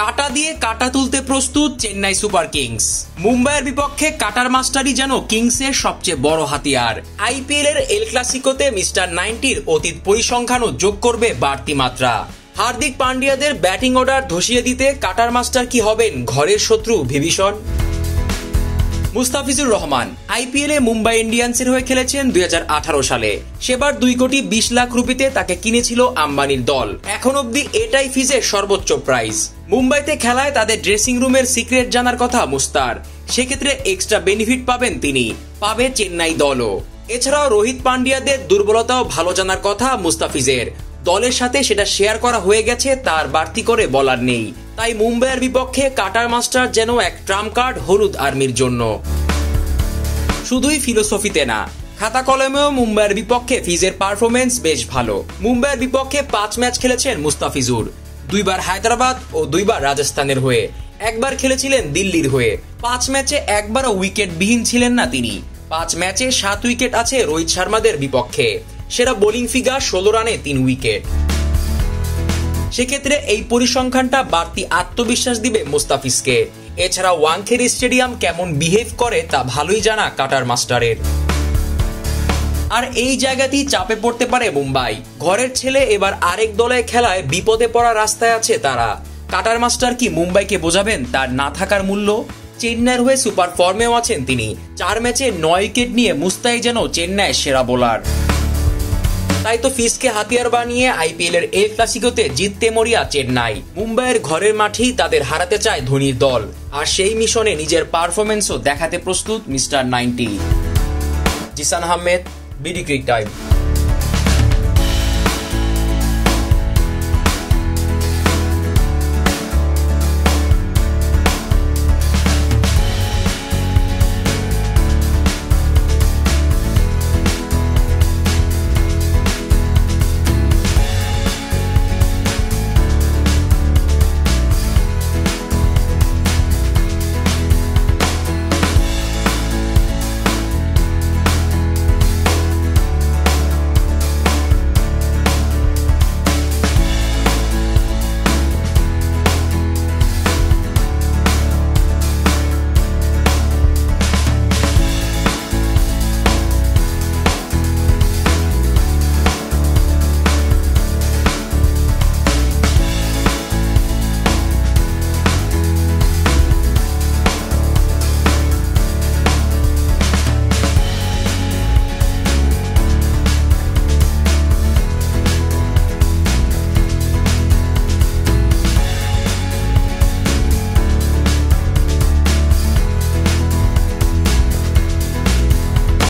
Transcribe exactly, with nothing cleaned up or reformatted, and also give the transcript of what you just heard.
কাটা দিয়ে কাটা তুলতে প্রস্তুত চেন্নাই সুপার কিংস। মুম্বাইয়ের বিপক্ষে কাটার মাস্টারই যেন কিংসের সবচেয়ে বড় হাতিয়ার। আইপিএল এর এল ক্লাসিকোতে মিস্টার নাইনটির অতীত পরিসংখ্যানও যোগ করবে বাড়তি মাত্রা। হার্দিক পান্ডিয়াদের ব্যাটিং অর্ডার ধসিয়ে দিতে কাটার মাস্টার কি হবেন ঘরের শত্রু বিভীষণ? মুস্তাফিজুর রহমান আইপিএলে মুম্বাই ইন্ডিয়ান্সের হয়ে খেলেছেন দুই হাজার আঠারো সালে। সেবার দুই কোটি বিশ লাখ রুপিতে তাকে কিনেছিল আম্বানির দল। এখন অব্দি এটাই ফিজের সর্বোচ্চ প্রাইস। মুম্বাইতে খেলায় তাদের ড্রেসিং রুমের সিক্রেট জানার কথা মুস্তার। সেক্ষেত্রে এক্সট্রা বেনিফিট পাবেন তিনি, পাবে চেন্নাই দলও। এছাড়াও রোহিত পান্ডিয়াদের দুর্বলতাও ভালো জানার কথা মুস্তাফিজের। দলের সাথে সেটা শেয়ার করা হয়ে গেছে, তার বাড়তি করে বলার নেই। তাই মুম্বাইয়ের বিপক্ষে কাটার মাস্টার যেন এক ট্রাম্প কার্ড হলুদ আর্মির জন্য। শুধুই ফিলোসফিতে না, খাতা কলমেও মুম্বাইয়ের বিপক্ষে ফিজের পারফরমেন্স বেশ ভালো। মুম্বাইয়ের বিপক্ষে পাঁচ ম্যাচ খেলেছেন মুস্তাফিজুর, দুইবার হায়দ্রাবাদ ও দুইবার রাজস্থানের হয়ে, একবার খেলেছিলেন দিল্লির হয়ে। পাঁচ ম্যাচে একবারও উইকেট বিহীন ছিলেন না তিনি। পাঁচ ম্যাচে সাত উইকেট আছে রোহিত শর্মাদের বিপক্ষে। সেরা বোলিং ফিগার ষোলো রানে তিন উইকেট। সেক্ষেত্রে এই পরিসংখ্যানটা বাড়তি আত্মবিশ্বাস দিবে মুস্তাফিজকে। এছাড়া ওয়াংখেড়ে স্টেডিয়াম কেমন বিহেভ করে তা ভালোই জানা কাটার মাস্টারের। আর এই জায়গাতেই চাপে পড়তে পারে মুম্বাই। ঘরের ছেলে এবার আরেক দলে খেলায় বিপদে পড়া রাস্তায় আছে তারা। কাটার মাস্টার কি মুম্বাইকে বোঝাবেন তার না থাকার মূল্য? চেন্নাইয়ের হয়ে সুপার ফর্মেও আছেন তিনি। চার ম্যাচে নয় উইকেট নিয়ে মুস্তাই যেন চেন্নাইয়ের সেরা বোলার। তাই তো ফিজকে হাতিয়ার বানিয়ে আইপিএল এর এল ক্লাসিকোতে জিততে মরিয়া চেন্নাই। মুম্বাইয়ের ঘরের মাঠেই তাদের হারাতে চায় ধোনির দল। আর সেই মিশনে নিজের পারফরমেন্সও দেখাতে প্রস্তুত Mister ninety. Zisan Ahmed, BD Crick time.